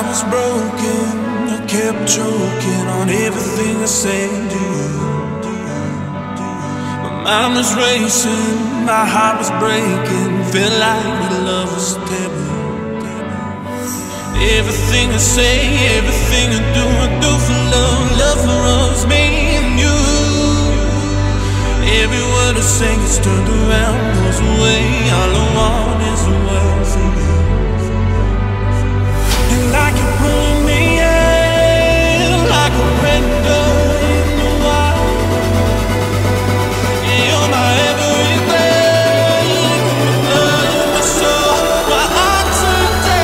was broken, I kept choking on everything I said to you. My mind was racing, my heart was breaking, felt like the love was taboo. Everything I say, everything I do for love, love for us, me and you. Every word I say gets turned around, goes away. All I want is the world for you. And like you're pulling me in, like a predator in the wild. Yeah, you're my everything, my blood, my soul, my oxygen.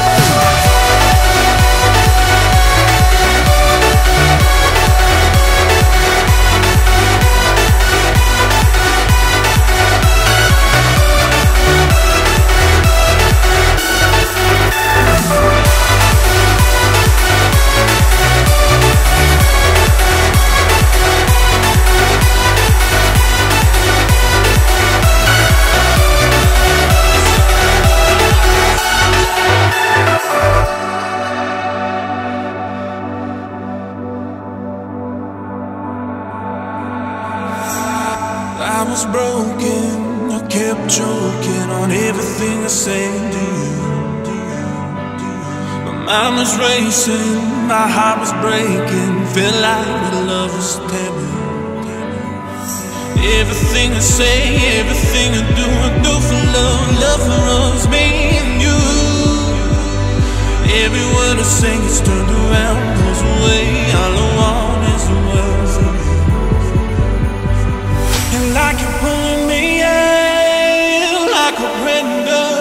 I was broken, I kept choking on everything I said to you. My mind was racing, my heart was breaking, felt like the love was taboo. Everything I say, everything I do for love, love for us, me and you. Every word I say gets turned around, goes away. All I want is the world for you. And like you're pulling me in, like a predator